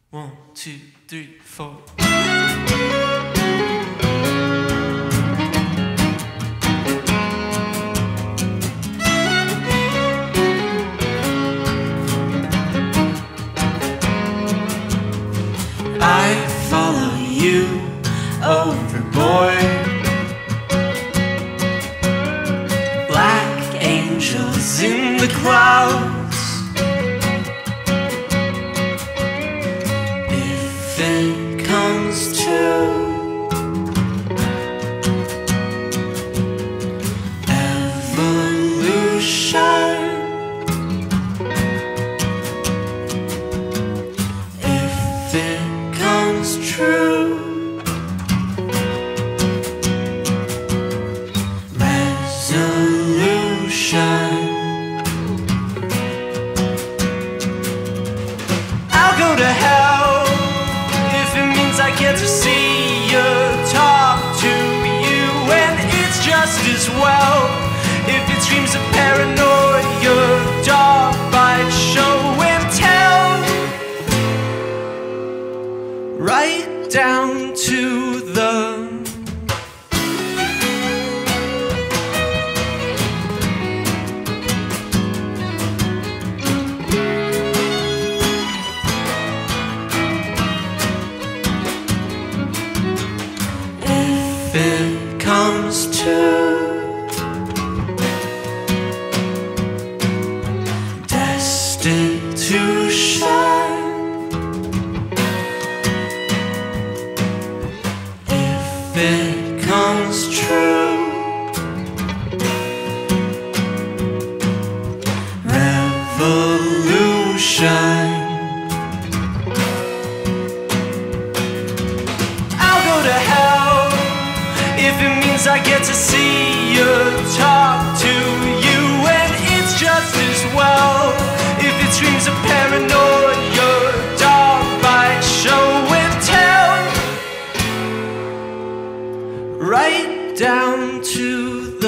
1, 2, 3, 4. I follow you overboard. Black angels in the clouds. If it comes to evolution, if it comes true, resolution, I'll go to hell if it means I get to see you, talk to you, and it's just as well if it screams of paranoia, dark by show and tell, right down to the if it comes to destitution, if it comes true, revolution, I'll go to hell if it means I get to see you, talk to you, and it's just as well if it screams of paranoia, dark by show and tell, right down to the